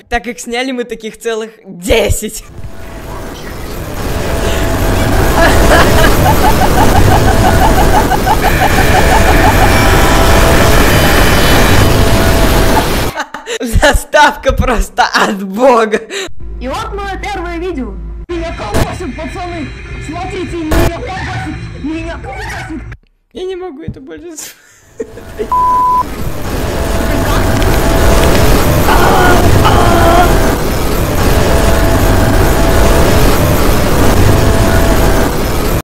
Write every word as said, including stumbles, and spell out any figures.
так как сняли мы таких целых десять. Заставка просто от бога. И вот мое первое видео. Меня колбасит, пацаны. Смотрите, меня колбасит. Меня колбасит. Я не могу это больше.